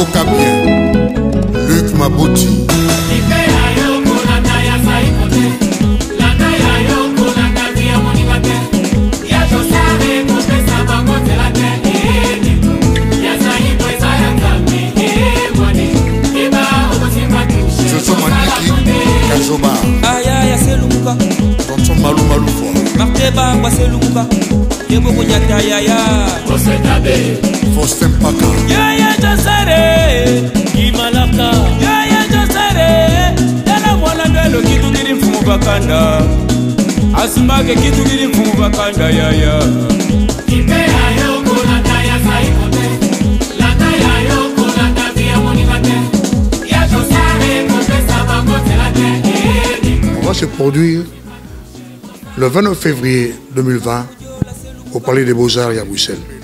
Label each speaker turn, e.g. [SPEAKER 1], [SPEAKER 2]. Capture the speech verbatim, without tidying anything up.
[SPEAKER 1] Yoka bien Luc Mabouti Kazoba
[SPEAKER 2] aya ya selunga
[SPEAKER 1] Tonton Malou Malou Fwa
[SPEAKER 2] Marteba kwa selunga Yebo kunyata ya ya
[SPEAKER 3] Osetabe
[SPEAKER 1] Faustin Paka
[SPEAKER 2] Ya ya josare Imalaka Ya ya josare Yala mwana mbelo kitu giri mfumu bakanda Asumake kitu giri mfumu bakanda ya ya
[SPEAKER 3] Ipe ya yoko lata ya saikote Lata ya yoko lata via monimate Ya josare kopesa bakote late
[SPEAKER 1] On va se produire le vingt-neuf février deux mille vingt au Palais des Beaux-Arts à Bruxelles.